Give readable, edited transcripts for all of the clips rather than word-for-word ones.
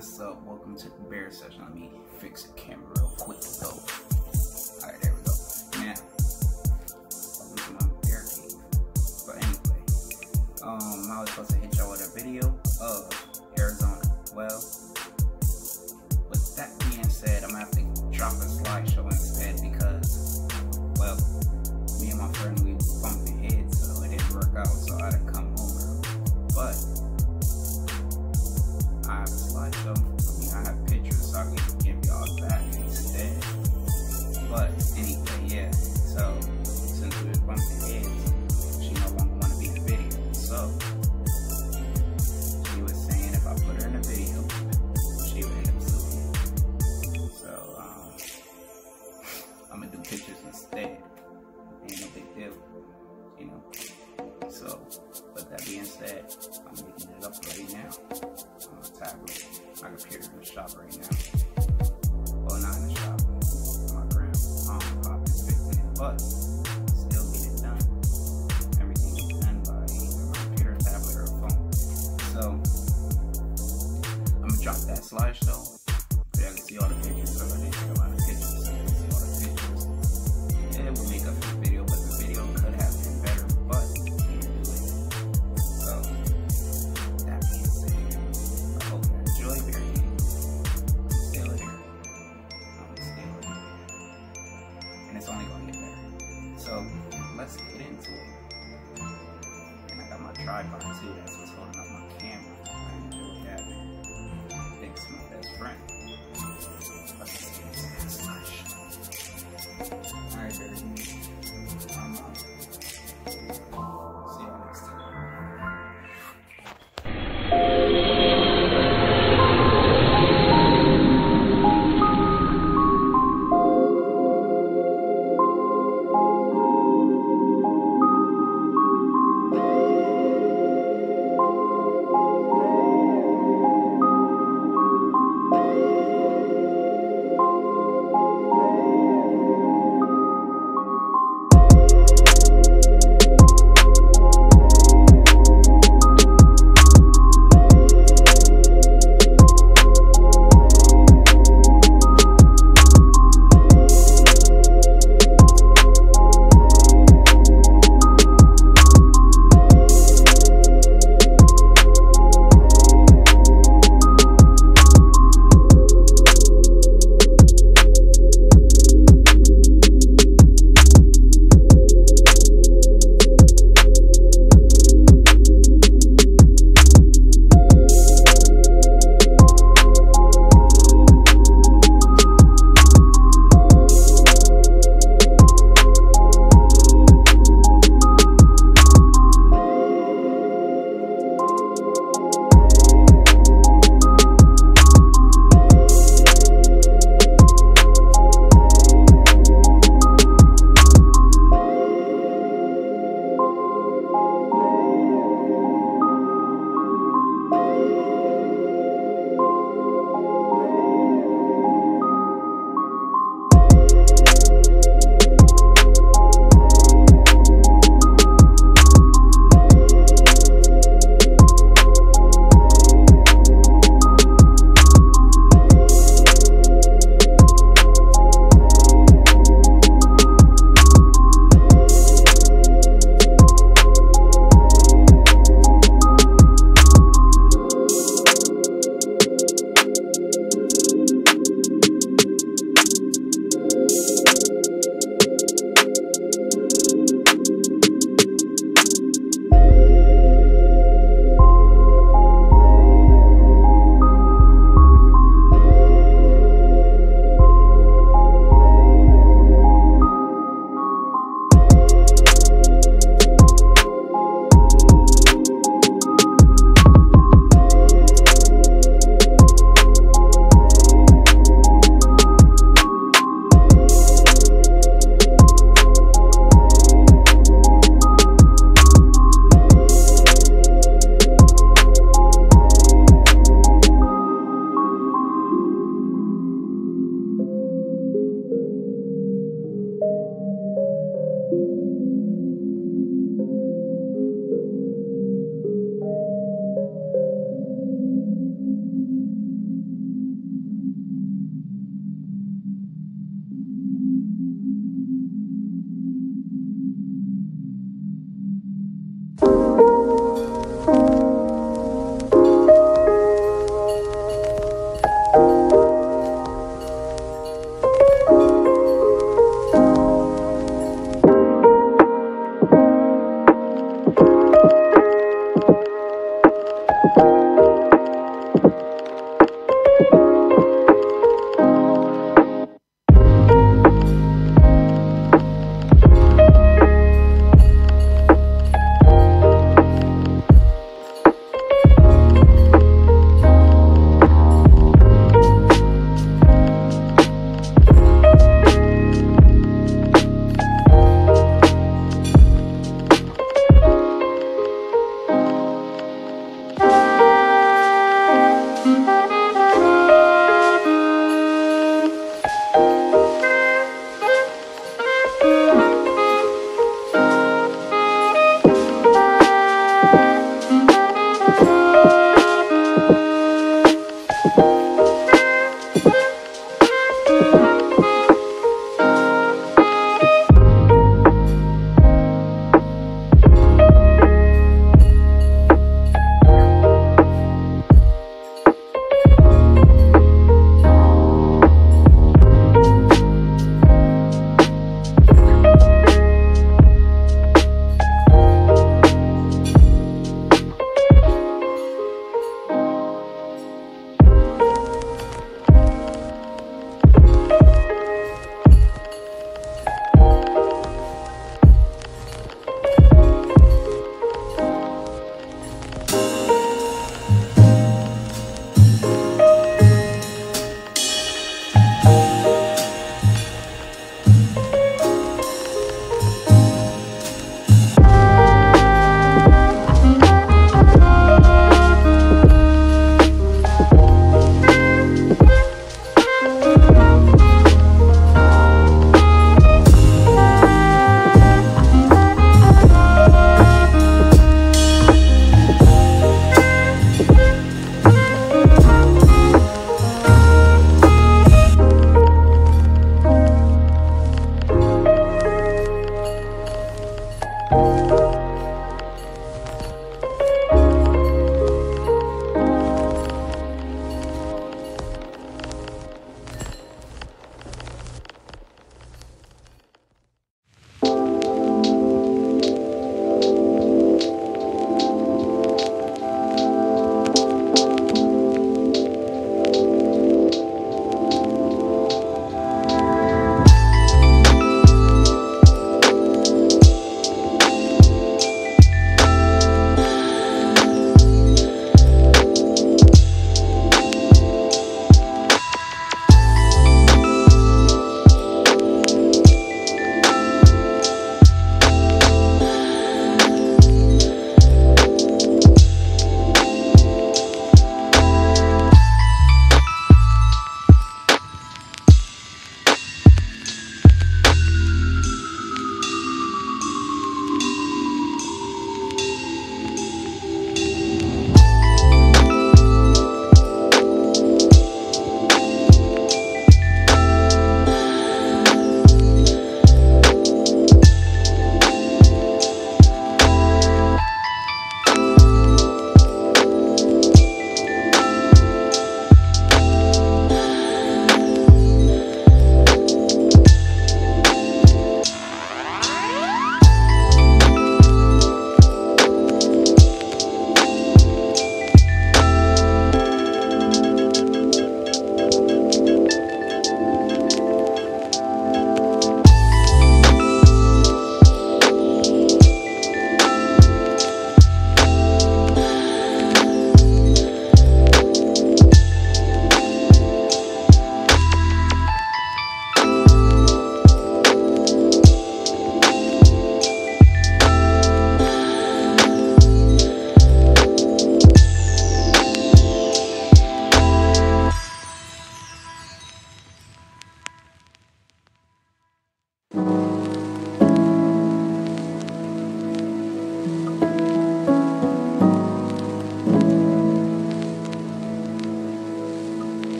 what's up? Welcome to the bear session. Let me fix the camera real quick though. Alright, there we go. Now, welcome to my bear cave. But anyway, I was supposed to hit y'all with a video of Arizona. Well, with that being said, I'm gonna have to drop a slideshow instead because, well, me and my friend, we bumped heads, so it didn't work out, so I had to come home early. But I have a slideshow. I have pictures, so I can give y'all that instead. But anyway, yeah. So since we was bumping heads, she no longer want to be in the video. So she was saying if I put her in a video, she would end up suing. So I'm gonna do pictures instead. Ain't no big deal, you know. So with that being said, I'm making it up right now on a tablet. My computer's in the shop right now. Well, not in the shop. My grandpa is fixing it, but still get it done. Everything is done by either my computer, tablet, or phone. So I'm gonna drop that slideshow so y'all can see all the pictures. So I didn't take a lot of pictures, so you can see all the pictures. It would make up for the video, but the video could have been better, but we can do it. So that being said, I hope you enjoy bear game. I'm still here. And it's only gonna get better. So let's get into it. And I got my tripod too, that's what's holding up my camera. I enjoy having Thanks to my best friend. Let's get into that slideshow. Alright, bear game. I'm out. See y'all next time.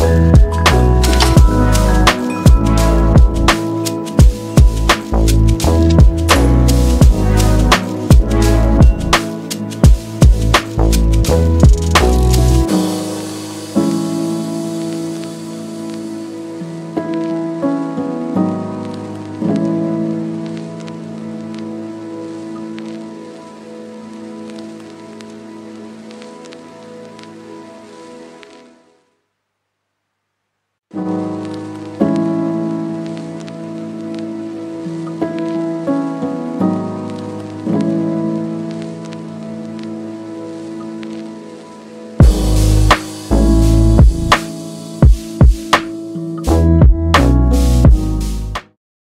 Bye.